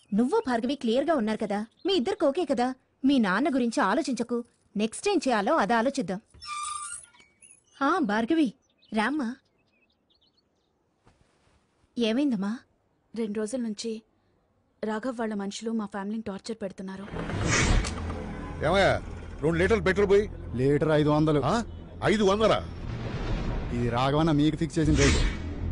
నువ్వు భార్గవి క్లియర్ గా ఉన్నారు కదా, మీ ఇద్దరికి ఓకే కదా. మీ నాన్న గురించి ఆలోచించకు. నెక్స్ట్ ఏం చేయాలో అది ఆలోచిద్దాం. భార్గవి రామ్మా. ఏమైందమ్మా? 2 రోజుల నుంచి రాఘవ్ వాళ్ళ మనుషులు మా ఫ్యామిలీని టార్చర్ పెడుతున్నారు. ఏమయ్యా 2 లీటర్లు పెట్రోల్ పోయి? లీటర్ 500. 500? ఇది రాఘవన్న మీకు ఫిక్స్ చేసిన రేటు.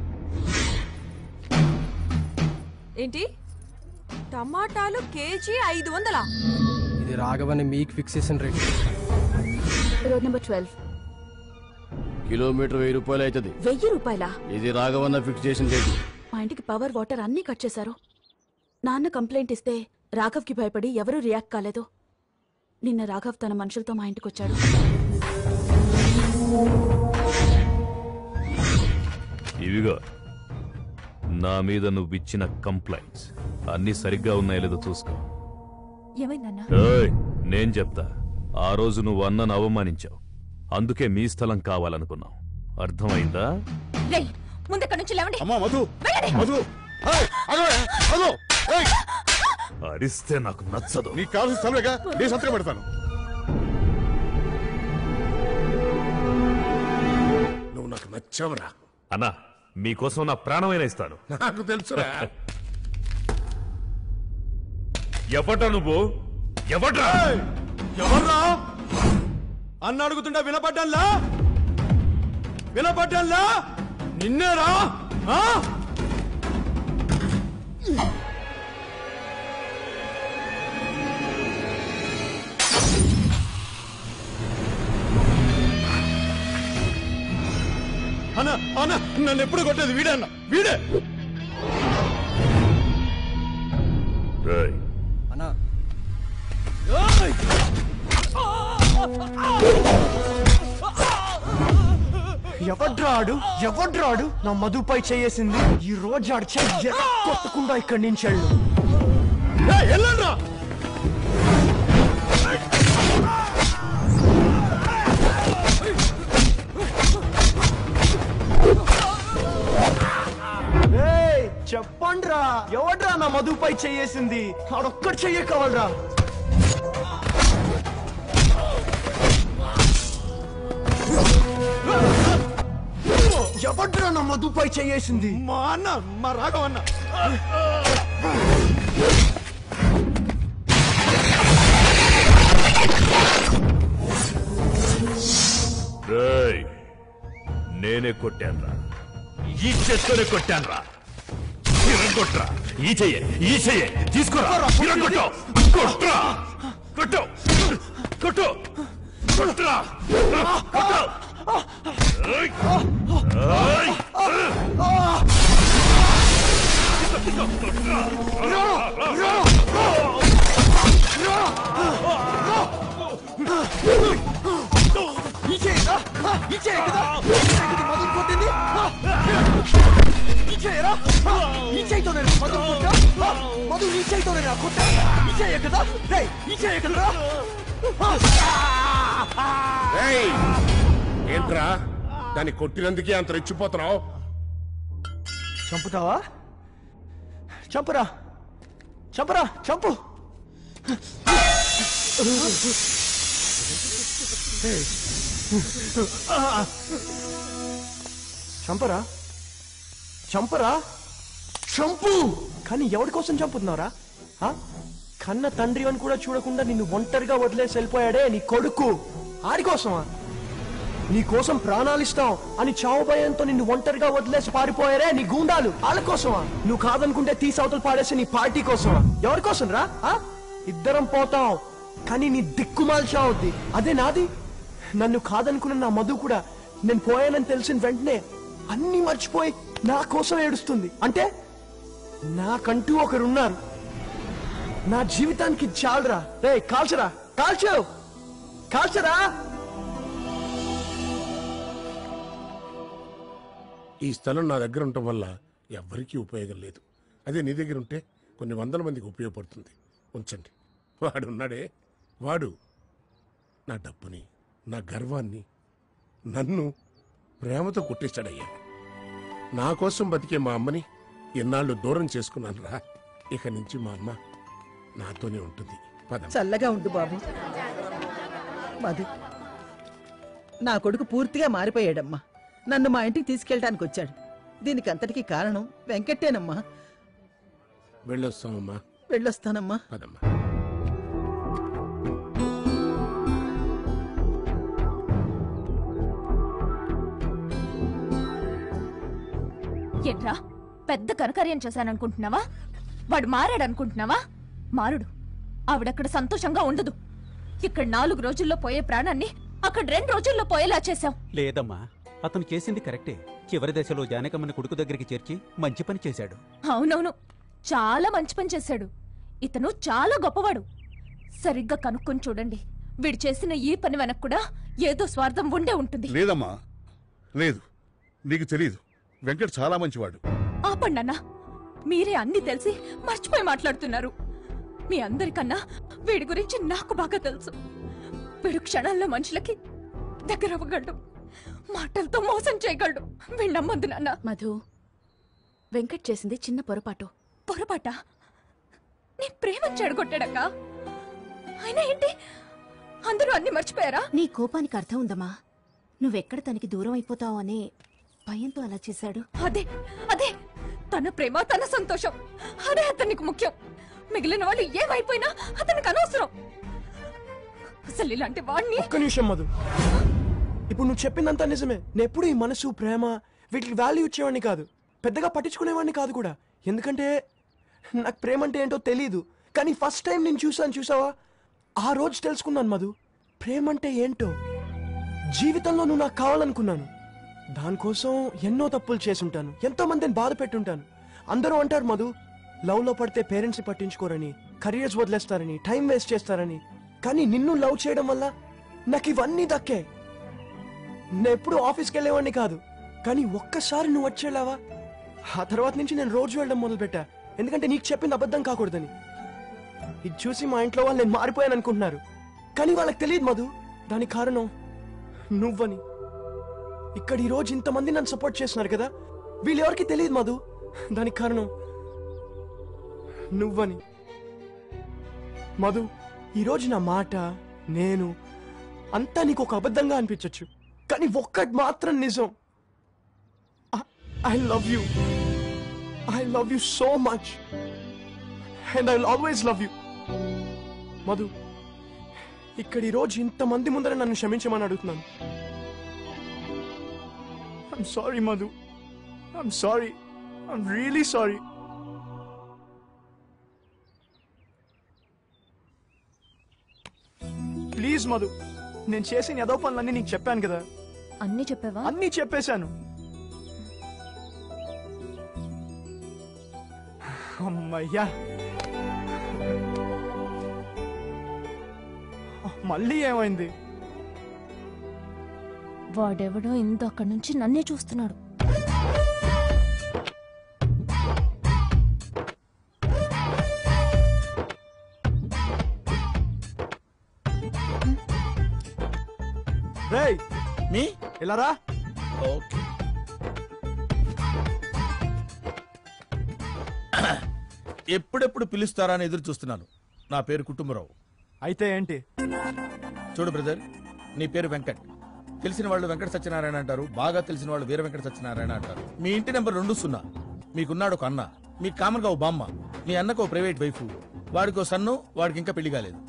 ఏంటి? టమాటాలు కేజీ 500? ఇది రాఘవన్న మీకు ఫిక్స్ చేసిన రేటు. Road number 12. కిలోమీటర్ 1000 రూపాయలు అవుతుంది. 1000 రూపాయలా? ఇది రాఘవన్న ఫిక్స్ చేసిన రేటు. మా ఇంటికి పవర్ వాటర్ అన్నీ కట్ చేశారు. నాన్న కంప్లైంట్ ఇస్తే రాఘవ్కి భయపడి ఎవరూ రియాక్ట్ కాలేదు. నిన్న రాఘవ్ తన మనుషులతో మా ఇంటికి వచ్చాడు. ఇవిగో నా మీద నువ్విచ్చిన కంప్లైంట్స్ అన్ని సరిగ్గా ఉన్నాయో లేదో చూసుకో. ఏమైందన్నా? నేను చెప్తా. ఆ రోజు నువ్వు అన్నను అవమానించావు, అందుకే మీ స్థలం కావాలనుకున్నావు. అర్థమైందా? ముందెక్కడి నుంచి లేవండి. అరిస్తే నాకు నచ్చదు. నీకు కావాల్సిన స్థలమేగా, నేను సంతకం పెడతాను. నువ్వు నాకు నచ్చావురా అన్నా. మీకోసం నా ప్రాణమైన ఇస్తాను. నాకు తెలుసురా. ఎవడ్రా నువ్వు? ఎవడ్రా? ఎవర్రా అన్న అడుగుతుంటా వినపడ్డాన్లా? వినపడ్డాన్లా? నిన్నేరా? అన్న అన్న నన్ను ఎప్పుడు కొట్టేది వీడే అన్న, వీడే అన్నా. ఎవడ్రాడు ఎవడ్రాడు నా మధుపై చేసింది? ఈ రోజు ఆడు చెయ్యి కొట్టకుండా ఇక్కడి నుంచి వెళ్ళు. వెళ్ళండ్రా. చెప్పండ్రా, ఎవడ్రా నా మధుపై చేసింది? ఆడొక్కడు చెయ్యే కావాలరా. ఎవడ్రా నా మధుపై చేసింది? మా అన్న, మా రాఘవన్న. నేనే కొట్టాన్రా, ఈ చేత్తోనే కొట్టాన్రా. కొట్రా, ఈ చెయ్యే, ఈ చెయ్యే తీసుకోరా. కొట్టు, కొట్రా, కొట్టు, కొట్టు, కొట్రా, కొట్టు. ఏంట్రా దాన్ని కొట్టినందుకే అంత రెచ్చిపోతున్నావు? చంపుతావా? చంపురా, చంపురా, చంపు. చంపరా, చంపరా, చంపు. కానీ ఎవరి కోసం చంపుతున్నారా? కన్న తండ్రి అని కూడా చూడకుండా నిన్ను ఒంటరిగా వదిలేసి వెళ్ళిపోయాడే నీ కొడుకు. ఆడి కోసమా? నీ కోసం ప్రాణాలిస్తాం అని చావు భయంతో నిన్ను ఒంటరిగా వదిలేసి పారిపోయారే నీ గూండాలు. వాళ్ళ కోసమా? నువ్వు కాదనుకుంటే తీసవతలు పాడేసి నీ పార్టీ కోసమా? ఎవరి కోసం రా? ఇద్దరం పోతాం, కానీ నీ దిక్కుమాల్ చావుద్ది. అదే నాది. నన్ను కాదనుకున్న నా మధు కూడా నేను పోయానని తెలిసిన వెంటనే అన్ని మర్చిపోయి నా కోసం ఏడుస్తుంది. అంటే నాకంటూ ఒకరున్నారు. నా జీవితానికి చాలరా. రే కాల్చరా, కాల్చు, కాల్చరా. ఈ స్థలం నా దగ్గర ఉండటం వల్ల ఎవ్వరికీ ఉపయోగం లేదు. అదే నీ దగ్గర ఉంటే కొన్ని వందల మందికి ఉపయోగపడుతుంది. ఉంచండి. వాడు ఉన్నాడే, వాడు నా డబ్బుని, నా గర్వాన్ని, నన్ను ప్రేమతో కొట్టేశాడయ్యా. నా కోసం బతికే మా అమ్మని ఎన్నాళ్ళు దూరం చేసుకున్నాను రా. ఇక నుంచి మా అమ్మ నాతోనే ఉంటుంది. పదమ్మా. చల్లగా ఉండు బాబు. మధు, నా కొడుకు పూర్తిగా మారిపోయాడమ్మా. నన్ను మా ఇంటికి తీసుకెళ్ళడానికి వచ్చాడు. దీనికి అంతటికీ కారణం వెంకటేనమ్మా. వెళ్ళొస్తామమ్మా. వెళ్ళొస్తానమ్మా. పదమ్మా. ఏంట్రా పెద్ద కనకార్యం చేశాననుకుంటున్నావా? వాడు మారాడనుకుంటున్నావా? మారుడు. ఆవిడక్కడ సంతోషంగా ఉండదు. ఇక్కడ 4 రోజుల్లో పోయే ప్రాణాన్ని అక్కడ 2 రోజుల్లో పోయేలా చేశాం. లేదమ్మా, అతను చేసింది కరెక్టే. చివరి దశలో జానకమ్మని కొడుకు దగ్గరికి చేర్చి మంచి పని చేశాడు. అవునవును, చాలా మంచి పని చేశాడు. ఇతను చాలా గొప్పవాడు. సరిగ్గా కనుక్కొని చూడండి. వీడు చేసిన ఈ పని వెనక కూడా ఏదో స్వార్థం ఉండే ఉంటుంది. లేదమ్మా, లేదు. నీకు తెలీదు, వెంకట్ చాలా మంచివాడు. ఆపండన్నా, మీరే అన్ని తెలిసి మర్చిపోయి మాట్లాడుతున్నారు. మీ అందరికన్నా వీడి గురించి నాకు బాగా తెలుసు. వీడు క్షణాల్లో మనుషులకి దగ్గర అవ్వగలడు, మాటలతో మోసం చేయగలడు. వీడు నమ్మద్దు నాన్న. మధు, వెంకట్ చేసింది చిన్న పొరపాటు. పొరపాట? నీ ప్రేమ చెడగొట్టాడక్క. అయినా ఏంటి, అందరూ అన్ని మర్చిపోయారా? నీ కోపానికి అర్థం ఉందమ్మా. నువ్వెక్కడ తనకి దూరం అయిపోతావు అనే భయంతో అలా చేశాడు. అదే అదే తన ప్రేమ, తన సంతోషం, అదే అతనికి ముఖ్యం. మిగిలిన వాళ్ళు ఏమైపోయినా అతనికి అనవసరం. అసలు ఇలాంటి వాడిని... ఒక్క నిమిషం మధు, ఇప్పుడు నువ్వు చెప్పిందంతా నిజమే. నేను ఎప్పుడు ఈ మనసు, ప్రేమ వీటికి వాల్యూ ఇచ్చేవాడిని కాదు, పెద్దగా పట్టించుకునేవాడిని కాదు కూడా. ఎందుకంటే నాకు ప్రేమ అంటే ఏంటో తెలీదు. కానీ ఫస్ట్ టైం నేను చూసావా, ఆ రోజు తెలుసుకున్నాను మధు, ప్రేమ అంటే ఏంటో. జీవితంలో నువ్వు నాకు కావాలనుకున్నాను. దానికోసం ఎన్నో తప్పులు చేసుంటాను, ఎంతో మందిని బాధ పెట్టుంటాను. అందరూ అంటారు మధు, లవ్ లో పడితే పేరెంట్స్ ని పట్టించుకోరని, కెరియర్స్ వదిలేస్తారని, టైం వేస్ట్ చేస్తారని. కానీ నిన్ను లవ్ చేయడం వల్ల నాకు ఇవన్నీ దక్కే. నేను ఎప్పుడు ఆఫీస్కి వెళ్ళేవాడిని కాదు, కానీ ఒక్కసారి నువ్వు వచ్చేలావా, ఆ తర్వాత నుంచి నేను రోజు వెళ్ళడం మొదలుపెట్టా. ఎందుకంటే నీకు చెప్పింది అబద్ధం కాకూడదని. ఇది చూసి మా ఇంట్లో వాళ్ళు నేను మారిపోయాను అనుకుంటున్నారు, కానీ వాళ్ళకి తెలియదు మధు, దానికి కారణం నువ్వని. ఇక్కడ ఈ రోజు ఇంతమంది నన్ను సపోర్ట్ చేస్తున్నారు కదా, వీళ్ళెవరికి తెలియదు మధు, దానికి కారణం నువ్వని. మధు, ఈరోజు నా మాట, నేను అంతా నీకు ఒక అబద్ధంగా అనిపించచ్చు, కానీ ఒక్కటి మాత్రం నిజం. I love you. I love you so much, and I will always love you. Madhu, ఇక్కడ ఈరోజు ఇంతమంది ముందర నన్ను క్షమించమని అడుగుతున్నాను. I'm sorry, Madhu. I'm sorry. I'm really sorry. Please Madhu, నేను చేసిన ఏదో పనులన్నీ నీకు చెప్పాను కదా. అన్ని చెప్పావా? అన్నీ చెప్పేశాను. అమ్మయ్యా, మళ్ళీ ఏమైంది? వాడెవడో ఇందక్కడి నుంచి నన్నే చూస్తున్నాడు. రేయ్, మీ ఇలా రా. ఓకే. ఎప్పుడెప్పుడు పిలుస్తారా అని ఎదురు చూస్తున్నాను. నా పేరు కుటుంబరావు. అయితే ఏంటి? చూడు బ్రదర్, నీ పేరు వెంకట్. తెలిసిన వాళ్ళు వెంకట సత్యనారాయణ అంటారు, బాగా తెలిసిన వాళ్ళు వీర వెంకట సత్యనారాయణ అంటారు. మీ ఇంటి నెంబర్ 20. మీకున్నాడు ఒక అన్న, మీకు కామన్ గా ఓ బామ్మ, మీ అన్నకు ఓ ప్రైవేట్ వైఫ్, వాడికో సన్ను, వాడికి ఇంకా పెళ్లి కాలేదు.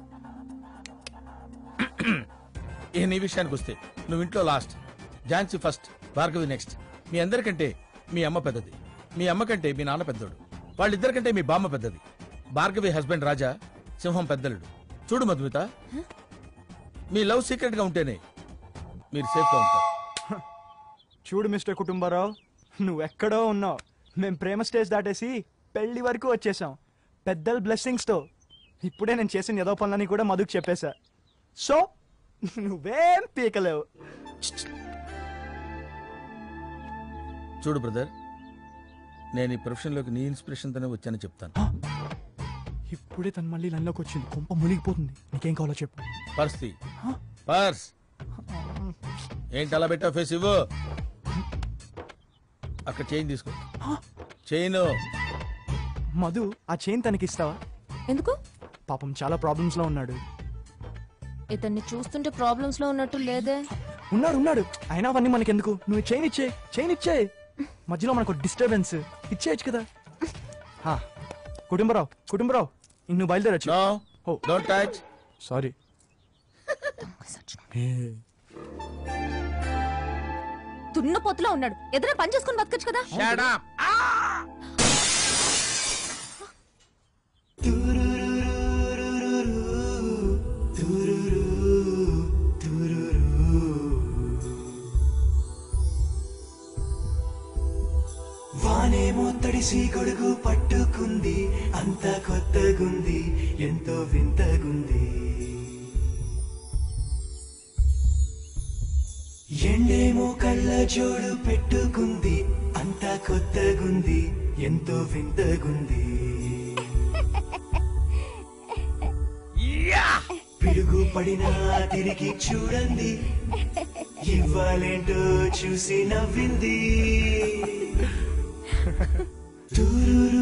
ఏ నీ విషయానికి వస్తే, నువ్వు ఇంట్లో last, Jhansi first, Bhargavi next. మీ అందరికంటే మీ అమ్మ పెద్దది, మీ అమ్మ కంటే మీ నాన్న పెద్దోడు, వాళ్ళిద్దరికంటే మీ బామ్మ పెద్దది. భార్గవి హస్బెండ్ రాజా, సింహం పెద్దలుడు. చూడు మధుమిత, మీ లవ్ సీక్రెట్ గా ఉంటేనే మీరు సేఫ్ గా ఉంటారు. చూడు మిస్టర్ కుటుంబరావు, నువ్వెక్కడో ఉన్నావు. మేం ప్రేమ స్టేజ్ దాటేసి పెళ్లి వరకు వచ్చేసాం, పెద్దల బ్లెస్సింగ్స్ తో. ఇప్పుడే నేను చేసిన ఏదో పనులని కూడా మధుకు చెప్పేశా. సో నువ్వేం పీకలేవు. చూడు బ్రదర్, నేను ఈ ప్రొఫెషన్లోకి నీ ఇన్స్పిరేషన్తోనే వచ్చానని చెప్తాను. ఇప్పుడే తను మళ్ళీ లైన్లోకి వచ్చింది, కొంప మునిగిపోతుంది. నీకేం కావాలో చెప్పు. పర్స్ పర్స్ ఏంటి అలా పెట్టావు? ఫేస్ ఇవ్వు. అక్కడ చైన్ తీసుకో. చైన్. మధు, ఆ చైన్ తనకి ఇస్తావా? ఎందుకు? పాపం చాలా ప్రాబ్లమ్స్ లో ఉన్నాడు. ఇతన్ని చూస్తుంటే ప్రాబ్లమ్స్ లో ఉన్నట్టు లేదే. ఉన్నాడు అయినా అవన్నీ మనకెందుకు, నువ్వు చైన్ ఇచ్చే మధ్యలో మనకు డిస్టర్బెన్స్ ఇచ్చేయచ్చు కదా. కుటుంబరావు ఇంక నువ్వు బయలుదేరచ్చు. సారీ. దున్నపోతులో ఉన్నాడు, ఏదైనా పని చేసుకుని బతకచ్చు కదా. వానేమో తడిసి గొడుగు పట్టుకుంది, అంత కొత్తగుంది, ఎంతో వింతగుంది. ఎండేమో కళ్ళ జోడు పెట్టుకుంది, అంత కొత్తగుంది, ఎంతో వింతగుంది. పిడుగు పడినా తిరిగి చూడండి, ఇవ్వాలేంటో చూసి నవ్వింది. తూరు